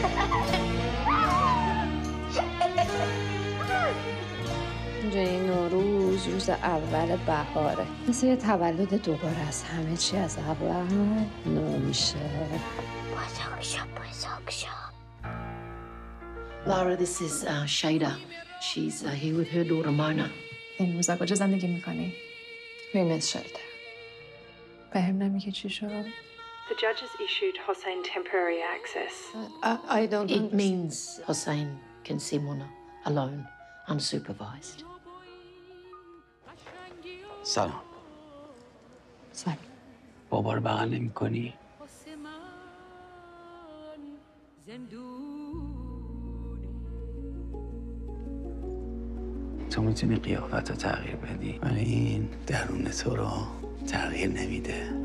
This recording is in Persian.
اینجای نوروز روز اول بهاره، مثل یه تولد دوباره است. همه چی از اول نو میشه. Lara, this is Shada. She's here with her daughter Mona. این روزا کجا زندگی میکنی؟ ویمنز شلتر. به هم نمیگه چی شد؟ The judge has issued Hossein temporary access. I don't It means Hossein can see Mona alone, unsupervised. سلام. سلام. بابا رو بغل نمی‌کنی؟ تو میتونی قیافت رو تغییر بدی ولی این درون تو رو تغییر نمیده.